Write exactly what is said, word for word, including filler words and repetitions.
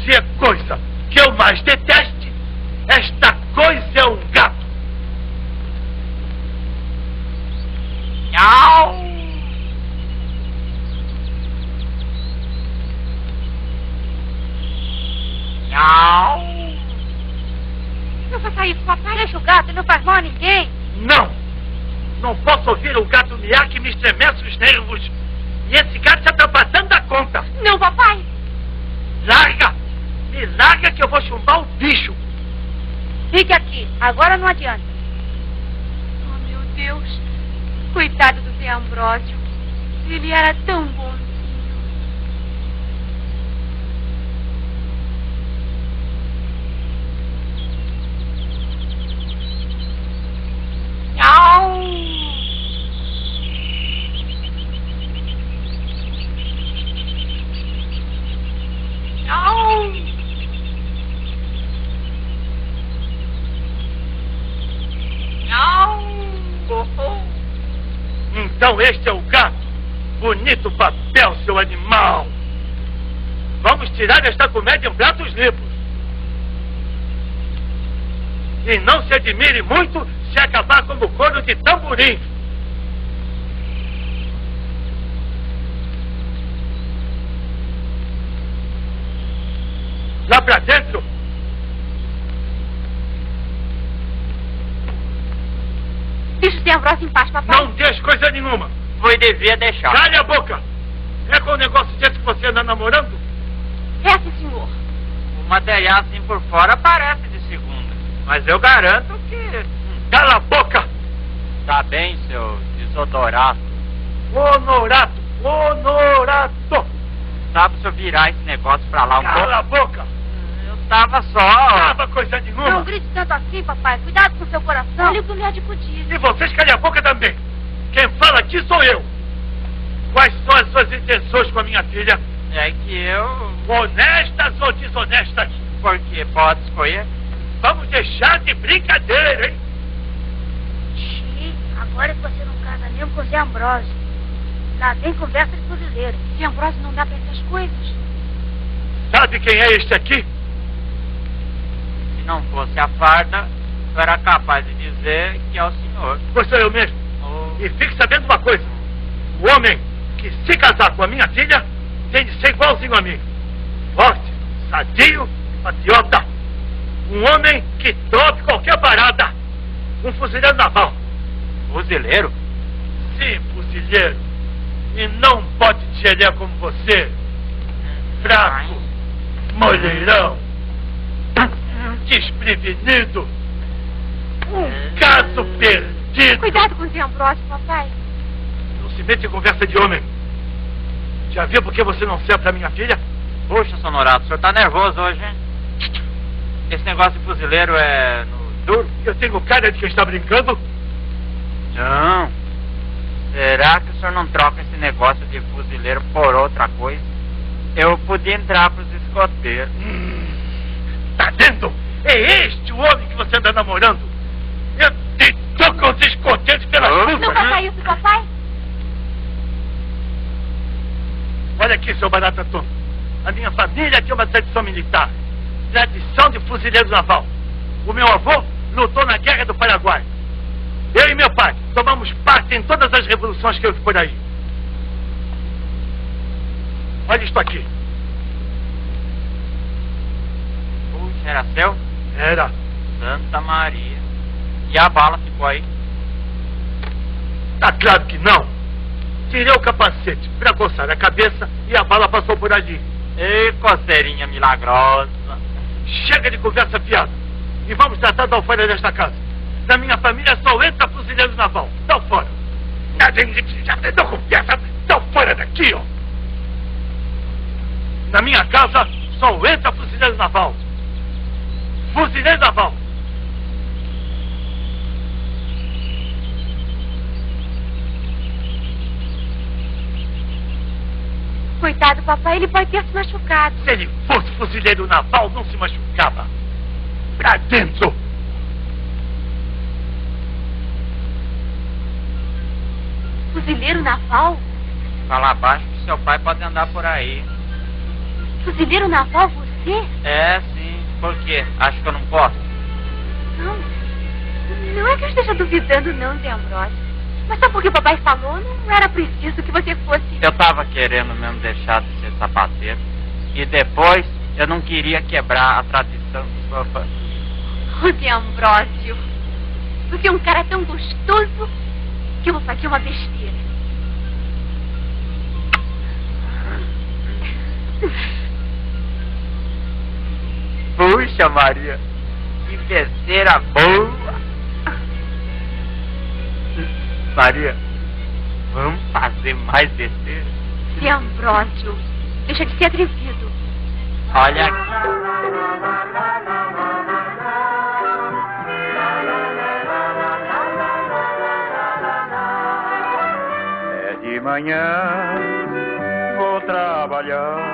Se é coisa que eu mais deteste, esta coisa é um gato. Não! Não! Não faça isso, papai. Deixa o gato, ele não faz mal a ninguém. Não! Não posso ouvir o gato miar que me estremece os nervos. E esse gato já está passando da conta. Não, papai. Larga! Me larga que eu vou chumbar o bicho. Fique aqui, agora não adianta. Oh, meu Deus. Coitado do Zé Ambrósio. Ele era tão bonzinho. Não! Não! Não! Oh, oh. Então este é o gato. Bonito papel, seu animal. Vamos tirar esta comédia em pratos limpos. E não se admire muito se acabar como coro de tamborim. Lá pra dentro. Deixa o Zé Ambrósio em paz, papai. Não deixe coisa nenhuma. Foi devia deixar. Cale a boca. É com o negócio desse que você anda namorando? É, sim, senhor. O material assim por fora parece de segunda. Mas eu garanto que... Cala a boca. Tá bem, seu desodorato. Honorato. Honorato. Sabe se eu virar esse negócio pra lá um pouco? Cala a boca. Eu tava só... Tava coisa nenhuma. Não grite tanto assim, papai. Cuidado com seu coração. Olha o que o médico diz. E vocês calem a boca também. Quem fala aqui sou eu. Quais são as suas intenções com a minha filha? É que eu... Honestas ou desonestas? Porque pode escolher. Vamos deixar de brincadeira, hein? Xi, agora que você não casa mesmo com o Zé Ambrósio. Lá tem conversa de fuzileiro. Zé Ambrósio não dá pra essas coisas. Sabe quem é este aqui? Se não fosse a farda, eu era capaz de dizer que é o senhor. Pois sou eu mesmo. Oh. E fique sabendo uma coisa. O homem que se casar com a minha filha tem de ser igualzinho a mim. Forte, sadio, patriota. Um homem que tope qualquer parada. Um fuzileiro naval. Fuzileiro? Sim, fuzileiro. E não pode gelé como você. Fraco, molheirão, desprevenido. Um caso perdido. Cuidado com o Zé Ambrósio, papai. Não se mete em conversa de homem. Já viu por que você não serve pra minha filha? Puxa, Sonorato, o senhor tá nervoso hoje, hein? Esse negócio de fuzileiro é no duro? Eu tenho cara de quem está brincando? Não. Será que o senhor não troca esse negócio de fuzileiro por outra coisa? Eu podia entrar pros escoteiros. Hum, tá vendo? É este o homem que você anda namorando. Eu te dou com os escoteiros pela Oh, chuva. Não faça isso, papai. Olha aqui, seu barata tonto. A minha família tinha uma tradição militar. Tradição de fuzileiro naval. O meu avô lutou na Guerra do Paraguai. Eu e meu pai tomamos parte em todas as revoluções que houve por aí. Olha isto aqui. Puxa, era seu? Era. Santa Maria. E a bala ficou aí? Tá claro que não. Tirei o capacete pra coçar a cabeça e a bala passou por ali. Ei, coceirinha milagrosa. Chega de conversa fiada. E vamos tratar da alfândega desta casa. Na minha família só entra fuzileiro naval. Dá fora. Já não conversa. Dá fora daqui, ó. Na minha casa só entra fuzileiro naval. Fuzileiro naval. Coitado, papai, ele pode ter se machucado. Se ele fosse fuzileiro naval, não se machucava. Pra dentro. Fuzileiro naval? Fala abaixo que seu pai pode andar por aí. Fuzileiro naval, você? Você? É, sim. Por quê? Acho que eu não posso? Não. Não é que eu esteja duvidando, não, Zé Ambrósio. Mas só porque o papai falou, não era preciso que você fosse... Eu tava querendo mesmo deixar de ser sapateiro. E depois, eu não queria quebrar a tradição de sua família. Ô, Zé Ambrósio, você é um cara tão gostoso que eu vou fazer uma besteira. Puxa, Maria, que besteira boa! Maria, vamos fazer mais besteira? Zé Ambrósio, deixa de ser atrevido. Olha aqui. É de manhã, vou trabalhar.